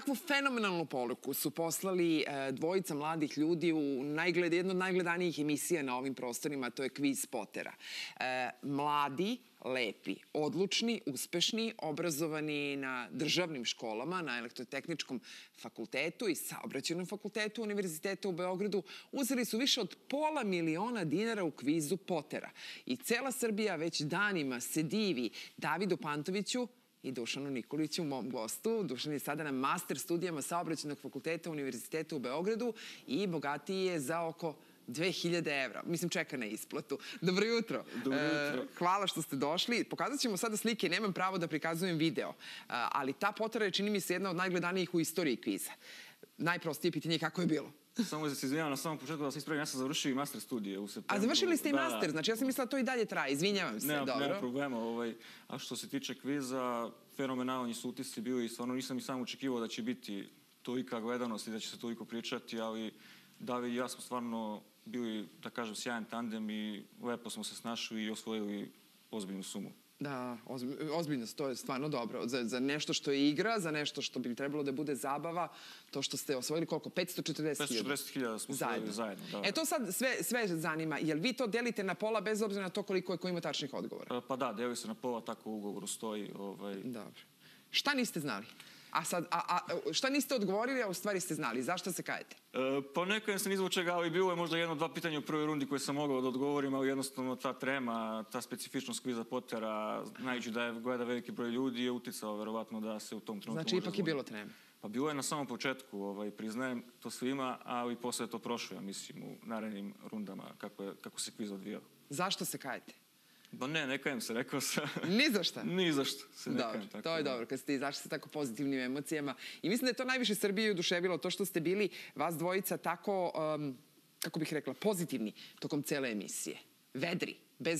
Kakvu fenomenalnu poruku su poslali dvojica mladih ljudi u jednu od najgledanijih emisija na ovim prostorima, to je Kviz Potera. Mladi, lepi, odlučni, uspešni, obrazovani na državnim školama, na Elektrotehničkom fakultetu i Saobraćajnom fakultetu Univerziteta u Beogradu, uzeli su više od $500.000 u kvizu Potera. I cela Srbija već danima se divi Davidu Pantoviću i Dušanu Nikoliću, mom gostu. Dušan je sada na master studijama Saobraćajnog fakulteta Univerziteta u Beogradu i bogatiji je za oko 2.000 evra. Mislim, čeka na isplatu. Dobro jutro. Dobro jutro. Hvala što ste došli. Pokazat ćemo sada slike, nemam pravo da prikazujem video, ali ta Potera je, čini mi se, jedna od najgledanijih u istoriji kviza. Najprostije pitanje je kako je bilo. Samo da se izvinjavam na samom početku da se ispravim, ja sam završio i master studije u septembru. A završili ste i master, znači ja sam mislila da to i dalje traje, izvinjavam se. Nema problema. A što se tiče kviza, fenomenalni su utisci bili i stvarno nisam i sam očekivao da će biti tolika gledanost i da će se toliko pričati, ali David i ja smo stvarno bili, da kažem, sjajan tandem i lepo smo se snašli i osvojili ozbiljnu sumu. Da, ozbiljnost, to je stvarno dobro. Za nešto što je igra, za nešto što bi trebalo da bude zabava, to što ste osvojili koliko? 540.000? 540.000 smo osvojili zajedno. E to sad sve zanima. Jel vi to delite na pola bez obzira na to koliko je ko ima tačnih odgovora? Pa da, deli se na pola, tako u ugovoru stoji. Dobro. Šta niste znali? Šta niste odgovorili, a u stvari ste znali? Zašto se kajete? Pa nekada sam izvuo čega, ali bilo je možda jedno, dva pitanja u prvoj rundi koje sam mogao da odgovorim, ali jednostavno ta trema, ta specifičnost kviza Potera, znajući da je gleda veliki broj ljudi, je uticao verovatno da se u tom trenutku može Znači, ipak je bilo treme. Pa bilo je na samom početku, priznajem to svima, ali posle je to prošlo, ja mislim, u narednim rundama, kako se kviz odvijao. Zašto se kajete? Pa ne kajem se, rekao sam. Ni za šta? Ni za šta se ne kajem. Dobro, to je dobro, kad ste izašli sa tako pozitivnim emocijama. I mislim da je to najviše Srbije oduševilo, to što ste bili, vas dvojica, tako, kako bih rekla, pozitivni tokom cele emisije. Vedri,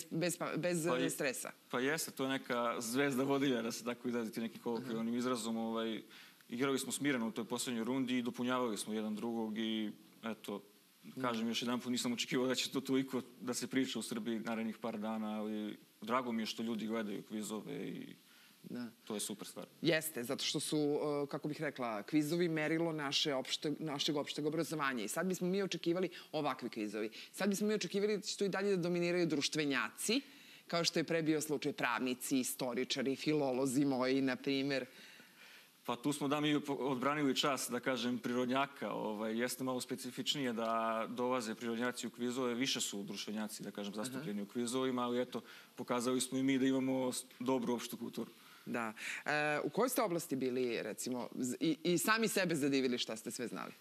bez stresa. Pa jeste, to je neka zvezda vodilja, da se tako izraziti nekim kolokvijalnim izrazom. Igrali smo smireno u toj poslednjoj rundi i dopunjavali smo jedan drugog i eto, kažem još jedan put, nisam očekivao da će to toliko da se priča u Srbiji narednih par dana, ali drago mi je što ljudi gledaju kvizove i to je super stvar. Jeste, zato što su, kako bih rekla, kvizovi merilo našeg opšteg obrazovanja i sad bismo mi očekivali ovakvi kvizovi. Sad bismo mi očekivali da će to i dalje da dominiraju društvenjaci, kao što je pre bio slučaj pravnici, istoričari, filolozi moji, na primer. Pa tu smo da mi odbranili čas, da kažem, prirodnjaka. Jeste malo specifičnije da dolaze prirodnjaci u kvizove, više su društvenjaci, da kažem, zastupljeni u kvizovima, ali eto, pokazali smo i mi da imamo dobru opštu kulturu. Da. U kojoj ste oblasti bili, recimo, i sami sebe zadivili šta ste sve znali?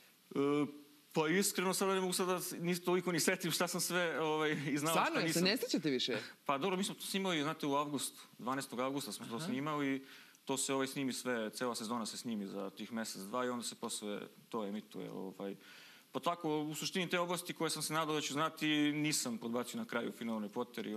Pa iskreno sada ne mogu sada toliko ni setim šta sam sve i znao šta nisam. Stvarno, se ne sećate više? Pa dobro, mi smo to snimali, znate, u avgustu, 12. avgusta smo to snimali. To se snimi sve, cela sezona se snimi za tih mesec, dva i onda se posle to emituje. Pa tako, u suštini te oblasti koje sam se nadao da ću znati, nisam podbacio na kraju u finalnoj Poteri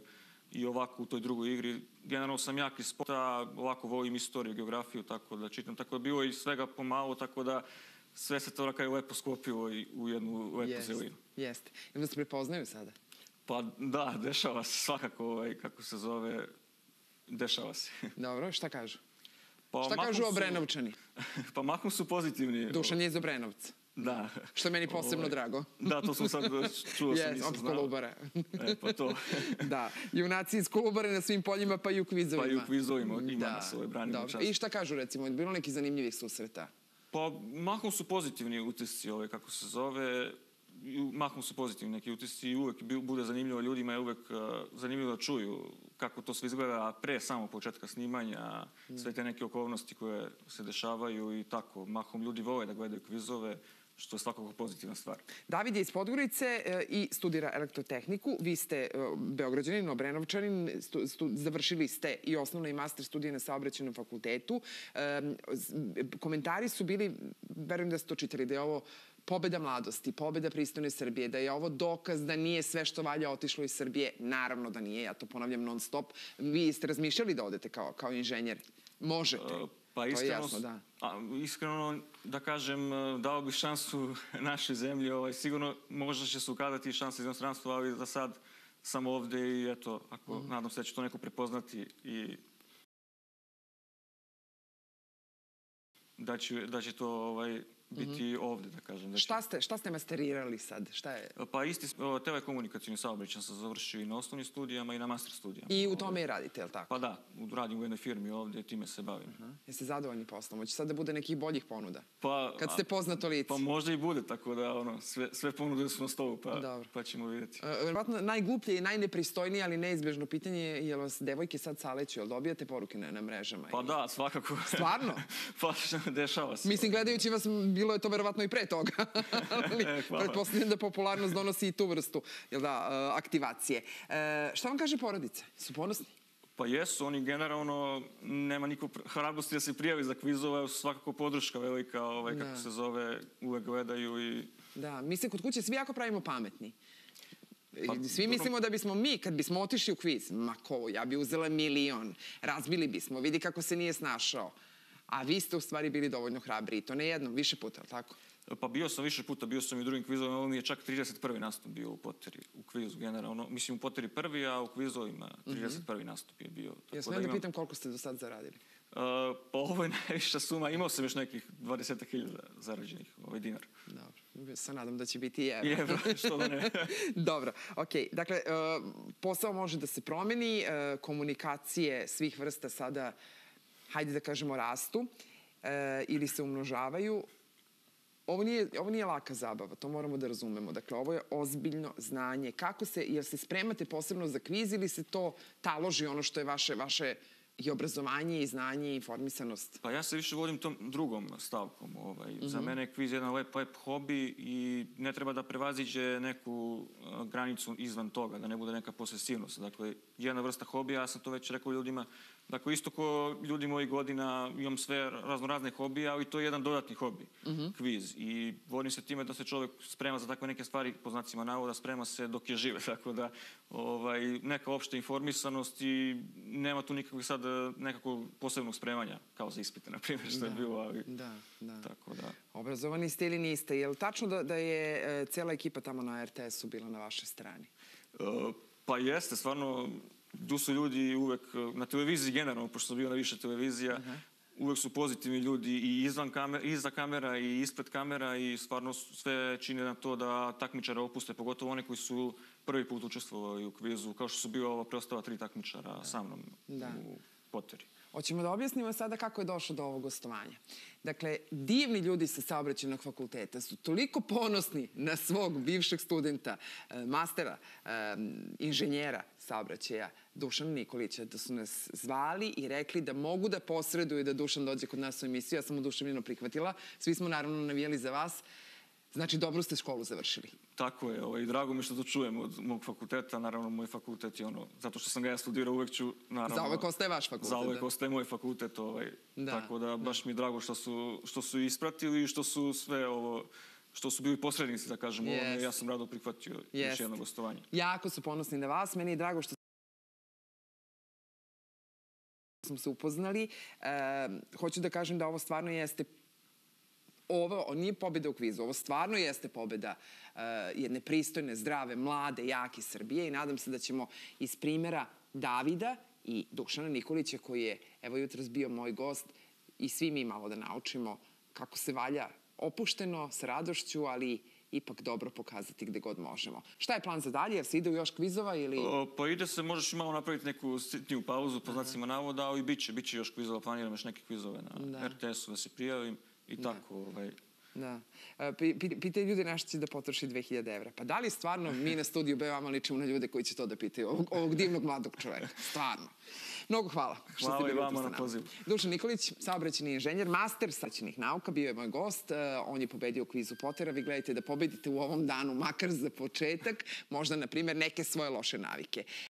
i ovako u toj drugoj igri. Generalno sam jak iz sporta, ovako volim istoriju, geografiju, tako da čitam. Tako da bilo i svega pomalo, tako da sve se to na kraju lepo sklopilo u jednu lepu zelinu. Jeste. Jel vas prepoznaju sada? Pa da, dešava se svakako, kako se zove, dešava se. Dobro, šta kažu? Šta kažu Obrenovčani? Pa mahom su pozitivni. Dušan je iz Obrenovca. Da. Što je meni posebno drago. Da, to sam sad čuo, sam nisam znao. Kolubare. Pa to. Da, junaci iz Kolubare na svim poljima, pa i u kvizovima. Pa i u kvizovima, ima nas branimo čast. I šta kažu, recimo, je bilo neki zanimljivih susreta? Pa mahom su pozitivni utisci, kako se zove, mahom su pozitivni neki utisci i uvek bude zanimljivo ljudima, je uvek zanimljivo da čuju kako to sve izgleda pre samog početka snimanja, sve te neke okolnosti koje se dešavaju i tako. Mahom ljudi vole da gledaju kvizove, što je svakako pozitivna stvar. David je iz Podgorice i studira elektrotehniku. Vi ste Beograđanin, Obrenovčanin, završili ste i osnovno i master studije na Saobraćajnom fakultetu. Komentari su bili, verujem da ste to čitali, da je ovo pobeda mladosti, pobeda pristojne Srbije, da je ovo dokaz da nije sve što valja otišlo iz Srbije. Naravno da nije, ja to ponavljam non stop. Vi ste razmišljali da odete kao inženjer? Možete. Pa iskreno, da kažem, dao bih šansu našoj zemlji. Sigurno možda će se ukazati šansa iz inostranstva, ali za sad sam ovde i eto, nadam se da će to neko prepoznati i da će to biti ovdje, da kažem. Šta ste masterirali sad? Šta je? Pa isti telekomunikacijni saobraćaj sam završio i na osnovnim studijama i na master studijama. I u tome i radite, je li tako? Pa da, radim u jednoj firmi ovdje, time se bavim. Jeste zadovoljni poslom? Hoće sad da bude nekih boljih ponuda? Pa, kad ste poznato lice? Pa možda i bude, tako da sve ponude su na stolu, pa ćemo vidjeti. Vjerovatno najgluplje i najnepristojnije, ali neizbježno pitanje je jel vas devojke sad saleću, jel dobijate poruke na mrežama? Pa da, svakako. Stvarno? Pa dešava se. Mislim, gledajući vas, bilo je to verovatno i pre toga. Ali pretpostavljam da popularnost donosi i tu vrstu aktivacije. Šta vam kaže porodica? Su ponosni? Pa jesu, oni generalno, nema niko hrabrosti da se prijavi za kvizove, svakako podrška velika, kako se zove, uvek gledaju i... Da, mi se kod kuće svi jako pravimo pametni. Svi mislimo da bismo mi, kad bismo otišli u kviz, ma ko, ja bi uzela 1.000.000, razbili bismo, vidi kako se nije snašao. A vi ste u stvari bili dovoljno hrabri i to ne jednom, više puta, ali tako? Pa bio sam više puta, bio sam i u drugim kvizovima, ovo mi je čak 31. nastup bio u Poteri, u kvizu generalno. Mislim u Poteri prvi, a u kvizovima 31. nastup je bio. Ja smijem da pitam koliko ste do sad zaradili? Pa ovo je najviša suma, imao sam još nekih 20.000 zarađenih dinar. Dobro, se nadam da će biti i evro. I evro, što da ne. Dobro, okej. Dakle, posao može da se promeni, komunikacije svih vrsta sada, hajde da kažemo, rastu ili se umnožavaju. Ovo nije laka zabava, to moramo da razumemo. Dakle, ovo je ozbiljno znanje. Jel se spremate posebno za kviz ili se to taloži ono što je vaše i obrazovanje i znanje i informisanost? Pa ja se više vodim tom drugom stavkom. Za mene je kviz jedan lep hobi i ne treba da prevaziđe neku granicu izvan toga, da ne bude neka posesivnost. Dakle, jedna vrsta hobija, ja sam to već rekao ljudima, dakle, isto ko ljudi mojih godina, imam sve razne hobije, ali to je jedan dodatni hobi, kviz. I vodim se time da se čovjek sprema za takve neke stvari, po znacima navoda, sprema se dok je žive. Tako da, neka opšta informisanost i nema tu nikakvih sad nekakvog posebnog spremanja, kao za ispite, na primjer, što je bilo, ali... Da. Tako da... Obrazovani ste ili niste? Je li tačno da je cijela ekipa tamo na RTS-u bila na vašoj strani? Pa jeste, stvarno, tu su ljudi uvek, na televiziji generalno, pošto sam bio na više televizija, uvek su pozitivni ljudi i iza kamera i ispred kamera i stvarno sve čine na to da takmičara opuste, pogotovo one koji su prvi put učestvovali u kvizu, kao što su bio ova preostala 3 takmičara sa mnom u Poteri. Hoćemo da objasnimo sada kako je došlo do ovog gostovanja. Dakle, divni ljudi sa Saobraćajnog fakulteta su toliko ponosni na svog bivšeg studenta, mastera, inženjera saobraćaja, Dušana Nikolića, da su nas zvali i rekli da mogu da posreduju i da Dušan dođe kod nas u emisiju. Ja sam mu duševno prihvatila. Svi smo naravno navijali za vas. Znači, dobro ste školu završili. Tako je, i drago mi što to čujem od mog fakulteta. Naravno, moj fakultet je zato što sam ga ja studirao, uvek ću, naravno... Zauvek ostaje vaš fakultet. Zauvek ostaje moj fakultet, tako da baš mi je drago što su ispratili i što su sve ovo... što su bili posrednici, da kažem, ovome, ja sam rado prihvatio još jedno gostovanje. Jako su ponosni na vas, meni je drago što smo se upoznali. Hoću da kažem da ovo stvarno jeste ovo nije pobjeda u kvizu, ovo stvarno jeste pobjeda jedne pristojne, zdrave, mlade, jake Srbije i nadam se da ćemo iz primjera Davida i Dušana Nikolića, koji je, evo jutros bio moj gost, i svi mi malo da naučimo kako se valja opušteno, s radošću, ali ipak dobro pokazati gde god možemo. Šta je plan za dalje? Jer se ide u još kvizova ili... Pa ide se, možeš malo napraviti neku sitniju pauzu, po znacima navoda, ali bit će još kvizova, planiram još neke kvizove na RTS-u da se prijavim i tako. Da. Pitaju ljudi na što će da potroši 2000 evra. Pa da li stvarno mi na studiju B vama ličimo na ljude koji će to da pitaju? Ovog divnog mladog čoveka. Stvarno. Mnogo hvala. Hvala i vama na pozivu. Dušan Nikolić, saobraćajni inženjer, master saobraćajnih nauka, bio je moj gost. On je pobedio u kvizu Potera. Vi gledajte da pobedite u ovom danu, makar za početak, možda, na primjer, neke svoje loše navike.